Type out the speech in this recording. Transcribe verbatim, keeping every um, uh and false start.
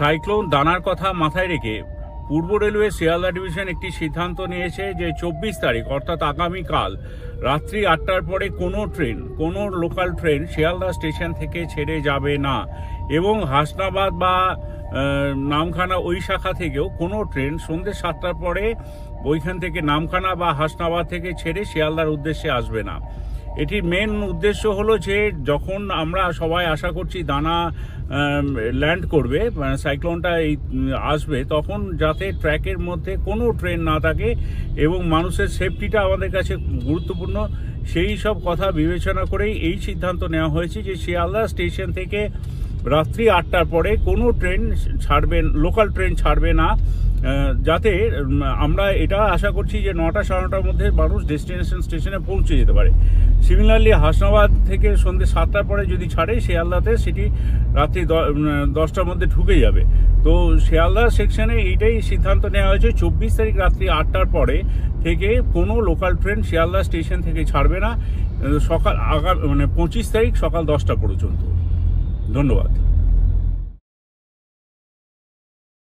Cyclone দানার কথা মাথায় রেখে পূর্ব রেলওয়ে শিয়ালদা ডিভিশন একটি সিদ্ধান্ত নিয়েছে যে চব্বিশ তারিখ অর্থাৎ আগামীকাল রাত্রি আটটার পরে কোনো ট্রেন কোনো লোকাল ট্রেন শিয়ালদা স্টেশন থেকে ছেড়ে যাবে না এবং হাসনাবাদ বা নামখানা ওই শাখা থেকেও কোনো ট্রেন সন্ধ্যে সাতটার পরে ওইখান থেকে নামখানা বা হাসনাবাদ থেকে ছেড়ে শিয়ালদার উদ্দেশ্যে আসবে না। এটির মেন উদ্দেশ্য হলো যে যখন আমরা সবাই আশা করছি দানা ল্যান্ড করবে, সাইক্লোনটা এই আসবে, তখন যাতে ট্র্যাকের মধ্যে কোনো ট্রেন না থাকে এবং মানুষের সেফটিটা আমাদের কাছে গুরুত্বপূর্ণ, সেই সব কথা বিবেচনা করেই এই সিদ্ধান্ত নেওয়া হয়েছে যে শিয়ালদা স্টেশন থেকে রাত্রি আটটার পরে কোনো ট্রেন ছাড়বে, লোকাল ট্রেন ছাড়বে না, যাতে আমরা এটা আশা করছি যে নটা সাড়ে নটার মধ্যে মানুষ ডেস্টিনেশন স্টেশনে পৌঁছে যেতে পারে। সিমিলারলি হাসনাবাদ থেকে সন্ধ্যে সাতটার পরে যদি ছাড়ে শিয়ালদাতে সেটি রাত্রি দশটার মধ্যে ঢুকে যাবে। তো শিয়ালদা সেকশনে এইটাই সিদ্ধান্ত নেওয়া হয়েছে, চব্বিশ তারিখ রাত্রি আটটার পরে থেকে কোনো লোকাল ট্রেন শিয়ালদা স্টেশন থেকে ছাড়বে না সকাল আগাম মানে পঁচিশ তারিখ সকাল দশটা পর্যন্ত। ধন্যবাদ।